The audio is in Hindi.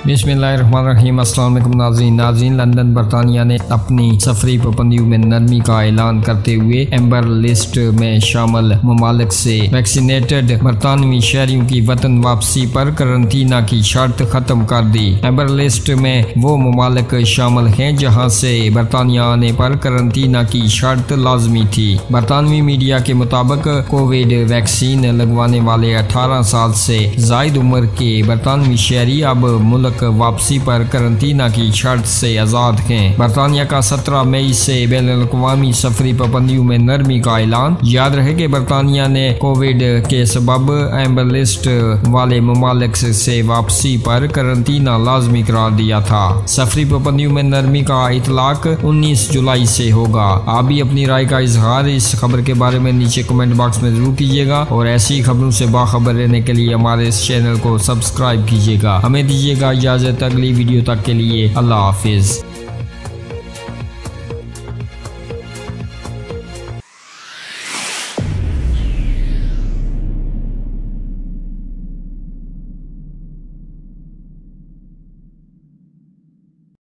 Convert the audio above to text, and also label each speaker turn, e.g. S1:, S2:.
S1: बिस्मिल्लाहिर्रहमानिर्रहीम। अस्सलाम वालेकुम नाज़रीन। लंदन बरतानिया ने अपनी सफरी पाबंदियों में नरमी का ऐलान करते हुए एम्बर लिस्ट में शामिल ममालिक से वैक्सीनेटेड बरतानवी शहरियों की वतन वापसी पर करंतना की शर्त खत्म कर दी। एम्बर लिस्ट में वो ममालिक शामिल हैं जहाँ से बरतानिया आने पर करंतना की शर्त लाजमी थी। बरतानवी मीडिया के मुताबिक कोविड वैक्सीन लगवाने वाले 18 साल से जायद उम्र के बरतानवी शहरी अब मुल्क वापसी पर करंतना की शर्त से आज़ाद हैं। बरतानिया का 17 मई से बैनुल-अक़वामी सफरी पाबंदियों में नरमी का ऐलान। याद रहे कि बरतानिया ने कोविड के सबब एम्बर लिस्ट वाले ममालिक से वापसी पर करंतना लाजमी करार दिया था। सफरी पाबंदियों में नरमी का इतलाक 19 जुलाई से होगा। आप भी अपनी राय का इजहार इस खबर के बारे में नीचे कमेंट बॉक्स में जरूर कीजिएगा और ऐसी खबरों से बाखबर रहने के लिए हमारे इस चैनल को सब्सक्राइब कीजिएगा। हमें दीजिएगा इजाजत अगली वीडियो तक के लिए। अल्लाह हाफिज।